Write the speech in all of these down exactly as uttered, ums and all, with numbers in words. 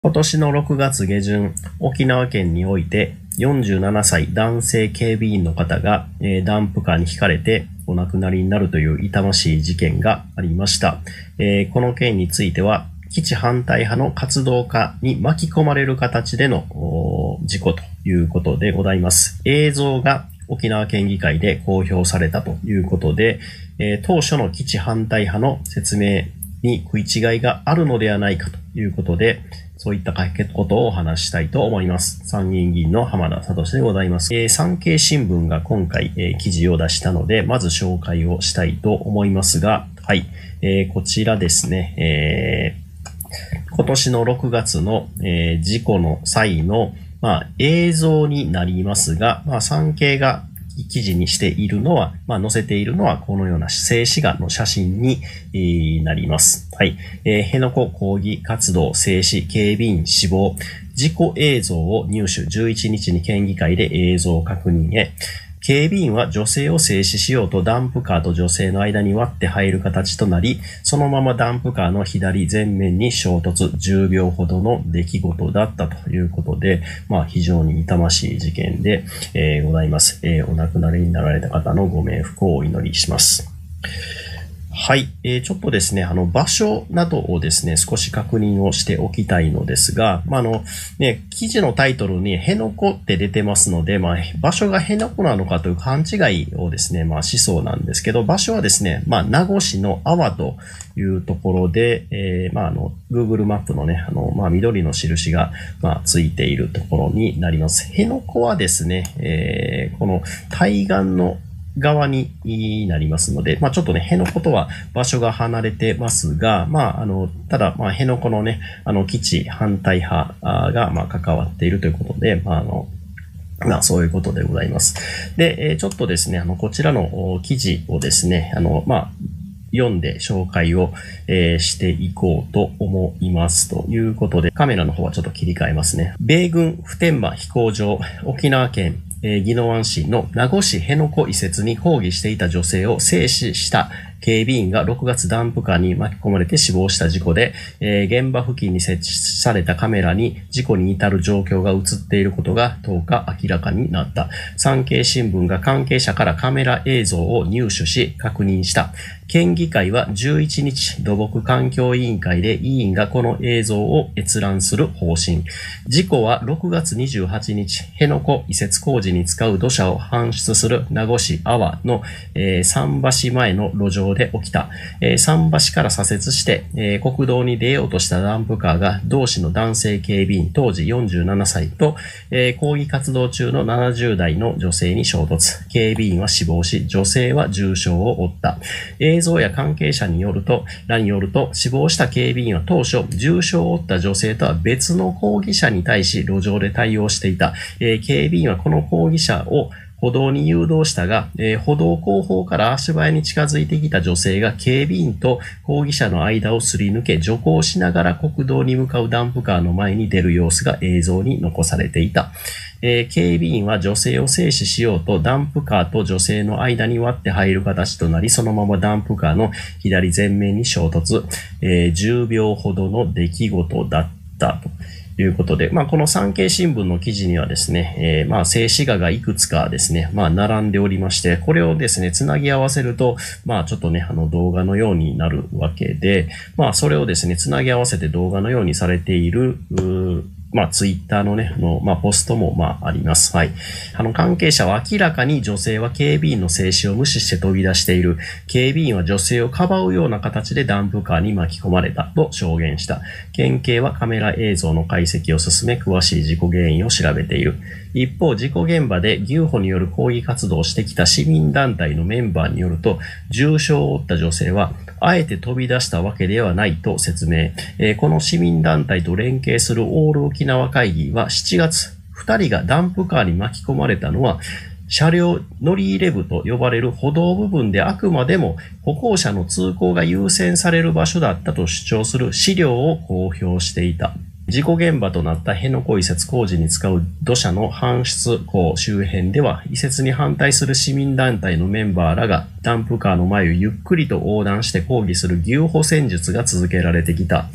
今年のろくがつ下旬、沖縄県においてよんじゅうななさい男性警備員の方が、えー、ダンプカーにひかれてお亡くなりになるという痛ましい事件がありました。えー、この件については、基地反対派の活動家に巻き込まれる形での事故ということでございます。映像が沖縄県議会で公表されたということで、えー、当初の基地反対派の説明に食い違いがあるのではないかということで、そういったことをお話したいと思います。参議院議員の浜田聡でございます。えー、産経新聞が今回、えー、記事を出したので、まず紹介をしたいと思いますが、はい、えー、こちらですね、えー、今年のろくがつの、えー、事故の際の、まあ、映像になりますが、まあ、産経が記事にしているのは、まあ、載せているのはこのような静止画の写真に、えー、なります。はい。えー、辺野古抗議活動静止警備員死亡事故映像を入手じゅういちにちに県議会で映像確認へ。警備員は女性を制止しようとダンプカーと女性の間に割って入る形となり、そのままダンプカーの左前面に衝突、じゅうびょうほどの出来事だったということで、まあ非常に痛ましい事件で、えー、ございます、えー。お亡くなりになられた方のご冥福をお祈りします。はい、えー。ちょっとですね、あの、場所などをですね、少し確認をしておきたいのですが、まあ、あの、ね、記事のタイトルに辺野古って出てますので、まあ、場所が辺野古なのかという勘違いをですね、まあ、しそうなんですけど、場所はですね、まあ、名護市の阿波というところで、えー、まあ、あの、Google マップのね、あの、まあ、緑の印が、まあ、ついているところになります。辺野古はですね、えー、この対岸の側になりますので、まあちょっとね、辺野古とは場所が離れてますが、まああの、ただ、まあ辺野古のね、あの、基地反対派が、まあ関わっているということで、まああの、まあそういうことでございます。で、ちょっとですね、あの、こちらの記事をですね、あの、まあ、読んで紹介を、えー、していこうと思いますということで、カメラの方はちょっと切り替えますね。米軍普天間飛行場、沖縄県えー、宜野湾市の名護市辺野古移設に抗議していた女性を制止した警備員がろくがつダンプカーに巻き込まれて死亡した事故で、えー、現場付近に設置されたカメラに事故に至る状況が映っていることがとおか明らかになった。産経新聞が関係者からカメラ映像を入手し確認した。県議会はじゅういちにち土木環境委員会で委員がこの映像を閲覧する方針。事故はろくがつにじゅうはちにち、辺野古移設工事に使う土砂を搬出する名護市阿波の、えー、桟橋前の路上で起きた。えー、桟橋から左折して、えー、国道に出ようとしたダンプカーが同市の男性警備員当時よんじゅうななさいと、えー、抗議活動中のななじゅうだいの女性に衝突。警備員は死亡し、女性は重傷を負った。映像や関係者によると、らによると、死亡した警備員は当初、重傷を負った女性とは別の抗議者に対し路上で対応していた。えー、警備員はこの抗議者を歩道に誘導したが、えー、歩道後方から足早に近づいてきた女性が警備員と抗議者の間をすり抜け、徐行しながら国道に向かうダンプカーの前に出る様子が映像に残されていた。えー、警備員は女性を制止しようとダンプカーと女性の間に割って入る形となり、そのままダンプカーの左前面に衝突、えー、じゅうびょうほどの出来事だったと。ということで、まあ、この産経新聞の記事にはですね、えー、まあ、静止画がいくつかですね、まあ、並んでおりまして、これをですね、つなぎ合わせると、まあ、ちょっとね、あの、動画のようになるわけで、まあ、それをですね、つなぎ合わせて動画のようにされている、まあ、ツイッターのね、の、まあ、ポストも、まあ、あります。はい。あの、関係者は明らかに女性は警備員の制止を無視して飛び出している。警備員は女性をかばうような形でダンプカーに巻き込まれたと証言した。県警はカメラ映像の解析を進め、詳しい事故原因を調べている。一方、事故現場で牛歩による抗議活動をしてきた市民団体のメンバーによると、重傷を負った女性は、あえて飛び出したわけではないと説明。えー、この市民団体と連携するオール沖縄会議はしちがつ、ふたりがダンプカーに巻き込まれたのは、車両乗り入れ部と呼ばれる歩道部分であくまでも歩行者の通行が優先される場所だったと主張する資料を公表していた。事故現場となった辺野古移設工事に使う土砂の搬出口周辺では、移設に反対する市民団体のメンバーらがダンプカーの前をゆっくりと横断して抗議する牛歩戦術が続けられてきた。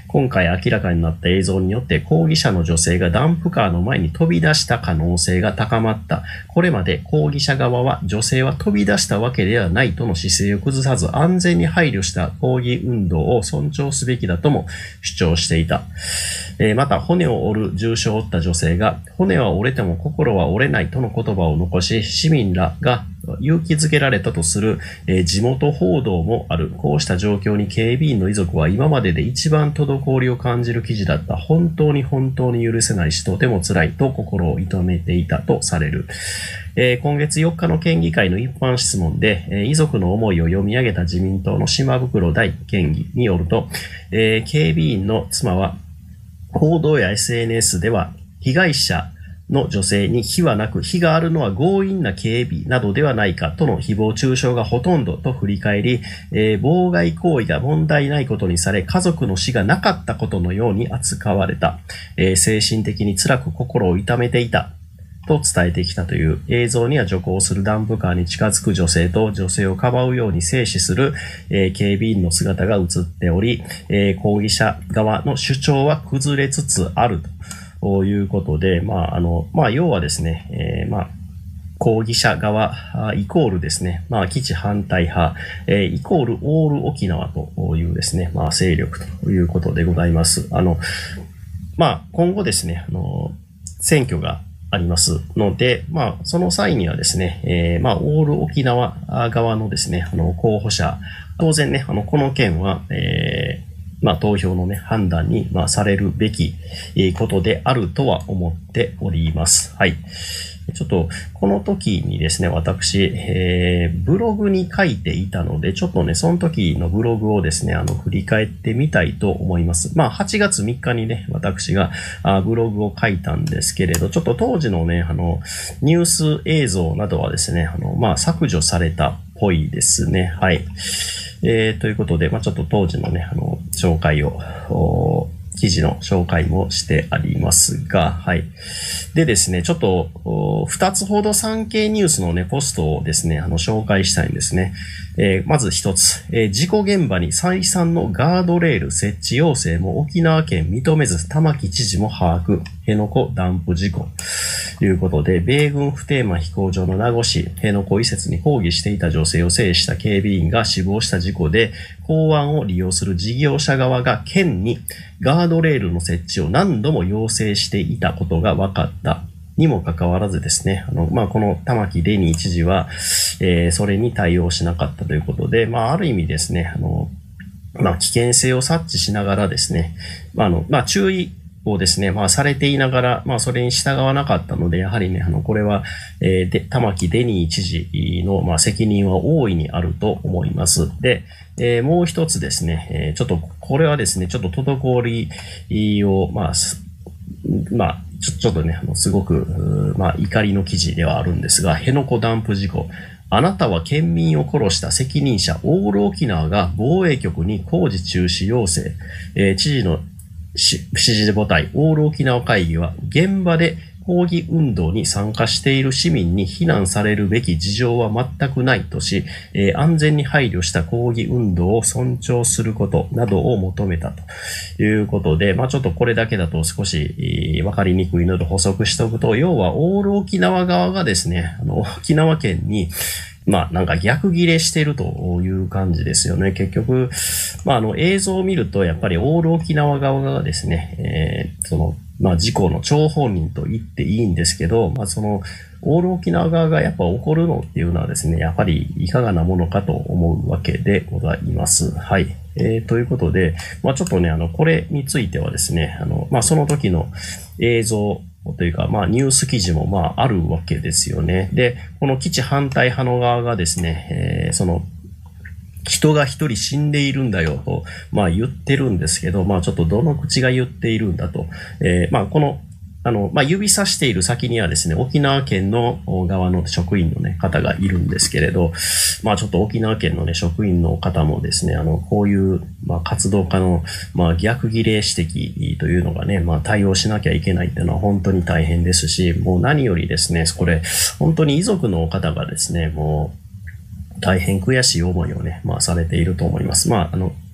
今回明らかになった映像によって抗議者の女性がダンプカーの前に飛び出した可能性が高まった。これまで抗議者側は女性は飛び出したわけではないとの姿勢を崩さず安全に配慮した抗議運動を尊重すべきだとも主張していた。えー、また骨を折る重傷を負った女性が骨は折れても心は折れないとの言葉を残し、市民らが勇気づけられたとする、えー、地元報道もある。こうした状況に警備員の遺族は今までで一番滞りを感じる記事だった。本当に本当に許せないし、とても辛いと心を痛めていたとされる。えー、今月よっかの県議会の一般質問で、えー、遺族の思いを読み上げた自民党の島袋大県議によると、えー、警備員の妻は報道や エスエヌエス では被害者の女性に非はなく、非があるのは強引な警備などではないかとの誹謗中傷がほとんどと振り返り、えー、妨害行為が問題ないことにされ、家族の死がなかったことのように扱われた。えー、精神的に辛く心を痛めていた。と伝えてきたという。映像には徐行するダンプカーに近づく女性と女性をかばうように静止する、えー、警備員の姿が映っており、えー、抗議者側の主張は崩れつつあるということで、まあ、あの、まあ、要はですね、えー、まあ、抗議者側イコールですね、まあ、基地反対派、えー、イコールオール沖縄というですね、まあ、勢力ということでございます。あの、まあ、今後ですね、あの、選挙がありますので、まあ、その際にはですね、えー、まあ、オール沖縄側のですね、あの、候補者、当然ね、あの、この件は、えー、まあ、投票のね、判断に、まあ、されるべきことであるとは思っております。はい。ちょっと、この時にですね、私、えー、ブログに書いていたので、ちょっとね、その時のブログをですね、あの、振り返ってみたいと思います。まあ、はちがつみっかにね、私があブログを書いたんですけれど、ちょっと当時のね、あの、ニュース映像などはですね、あの、まあ、削除されたっぽいですね。はい。えー、ということで、まあ、ちょっと当時のね、あの、紹介を、記事の紹介もしてありますが、はい。でですね、ちょっと、二つほど産経ニュースのね、ポストをですね、あの、紹介したいんですね。えー、まず一つ、えー、事故現場に再三のガードレール設置要請も沖縄県認めず、玉城知事も把握、辺野古ダンプ事故。ということで、米軍普天間飛行場の名護市、辺野古移設に抗議していた女性を制した警備員が死亡した事故で、港湾を利用する事業者側が県にガードレールの設置を何度も要請していたことが分かった。にもかかわらずですね、あの、まあ、この玉城デニー知事は、えー、それに対応しなかったということで、まあ、ある意味ですね、あの、まあ、危険性を察知しながらですね、まあ、あの、まあ、注意をですね、まあ、されていながら、まあ、それに従わなかったので、やはりね、あの、これは、えー、で、玉城デニー知事の、まあ、責任は大いにあると思います。で、えー、もう一つですね、えー、ちょっと、これはですね、ちょっと滞りを、まあ、まあ、ちょ、ちょっとね、あの、すごく、まあ、怒りの記事ではあるんですが、辺野古ダンプ事故。あなたは県民を殺した責任者、オール沖縄が防衛局に工事中止要請。えー、知事の指示母体、オール沖縄会議は、現場で抗議運動に参加している市民に非難されるべき事情は全くないとし、えー、安全に配慮した抗議運動を尊重することなどを求めたということで、まあちょっとこれだけだと少しわかりにくいので補足しておくと、要はオール沖縄側がですね、あの沖縄県にまあなんか逆ギレしてるという感じですよね。結局、まああの映像を見るとやっぱりオール沖縄側がですね、えー、そのまあ事故の張本人と言っていいんですけど、まあそのオール沖縄側がやっぱ起こるのっていうのはですね、やっぱりいかがなものかと思うわけでございます。はい。えー、ということで、まあちょっとね、あの、これについてはですね、あの、まあその時の映像というか、まあニュース記事もまああるわけですよね。で、この基地反対派の側がですね、えー、その、人が一人死んでいるんだよと、まあ言ってるんですけど、まあちょっとどの口が言っているんだと。えー、まあこの、あの、まあ指さしている先にはですね、沖縄県の側の職員のね、方がいるんですけれど、まあちょっと沖縄県のね、職員の方もですね、あの、こういう、まあ活動家の、まあ逆ギレ指摘というのがね、まあ対応しなきゃいけないっていうのは本当に大変ですし、もう何よりですね、これ、本当に遺族の方がですね、もう、大変悔しい思いをね、まあされていると思います。まあ、あの、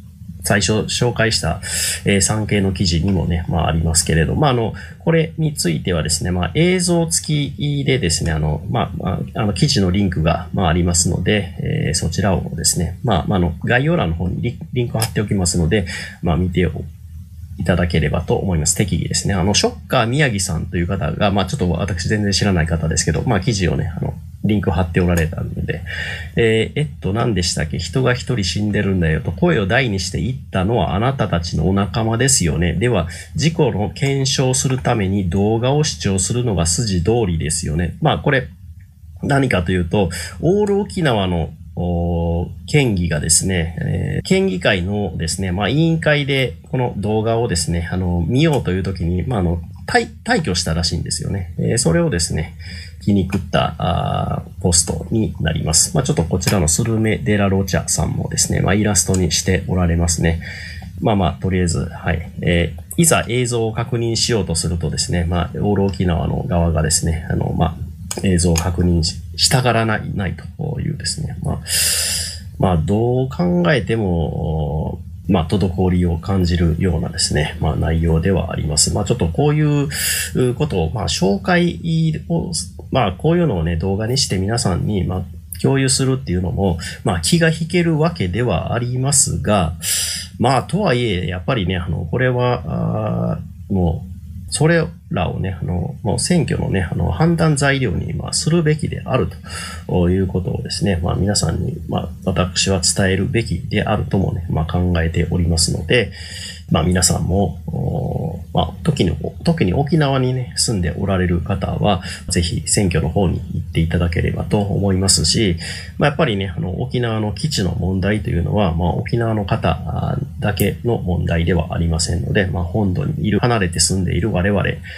最初紹介した、えー、産経の記事にもね、まあありますけれど、まああの、これについてはですね、まあ映像付きでですね、あの、まあ、あの記事のリンクが、まあ、ありますので、えー、そちらをですね、まあ、まあ、あの、概要欄の方にリ、リンクを貼っておきますので、まあ見ていただければと思います。適宜ですね。あの、ショッカー宮城さんという方が、まあちょっと私全然知らない方ですけど、まあ記事をね、あの、リンクを貼っておられたので、えー、えっと、何でしたっけ？人が一人死んでるんだよと声を大にして言ったのはあなたたちのお仲間ですよね。では、事故の検証するために動画を視聴するのが筋通りですよね。まあこれ、何かというと、オール沖縄の県議がですね、えー、県議会のですね、まあ委員会でこの動画をですね、あの、見ようというときに、まああの、退、退去したらしいんですよね。えー、それをですね、気に食ったあポストになります。まあちょっとこちらのスルメデラロチャさんもですね、まあイラストにしておられますね。まあまあ、とりあえず、はい。えー、いざ映像を確認しようとするとですね、まあ、オール沖縄の側がですね、あの、まあ、映像を確認し、したがらない、ないというですね、まあ、まあ、どう考えても、まあ、滞りを感じるようなですね、まあ、内容ではあります。まあ、ちょっとこういうことを、まあ、紹介を、まあ、こういうのをね、動画にして皆さんに、まあ、共有するっていうのも、まあ、気が引けるわけではありますが、まあ、とはいえ、やっぱりね、あの、これは、あもう、それらをね、あの、もう選挙のね、あの、判断材料に、まあ、するべきであるということをですね、まあ、皆さんに、まあ、私は伝えるべきであるともね、まあ、考えておりますので、まあ、皆さんも、まあ、時に、特に沖縄にね、住んでおられる方は、ぜひ選挙の方に行っていただければと思いますし、まあ、やっぱりね、あの、沖縄の基地の問題というのは、まあ、沖縄の方だけの問題ではありませんので、まあ、本土にいる、離れて住んでいる我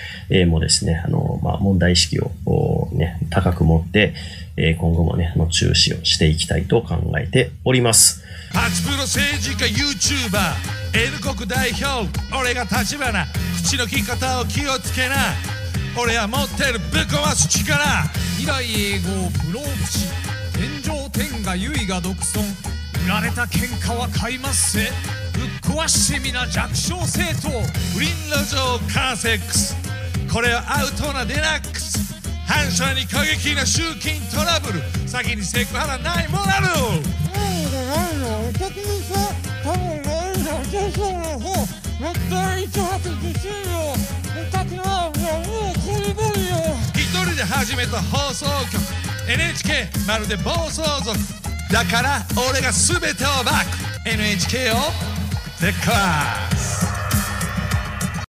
々もですね、あの、まあ、問題意識をね、高く持って、今後もね、あの、注視をしていきたいと考えております。 初プロ政治家 YouTuber N 国代表俺が立花口の利き方を気をつけな俺は持ってるぶっ壊す力未来永劫不老不死天上天下唯我独尊売られた喧嘩は買いますせぶっ壊してみな弱小政党不倫路上カーセックスこれはアウトなデラックス反射に過激な集金トラブル先にセクハラないもなるお客にさ、多分ね、女性の方、もったい一発自信よ。お客は、いや、もうこりぼりよ。 一人で始めた放送局 エヌエイチケー まるで暴走族だから俺が全てをバック エヌエイチケー をでっかい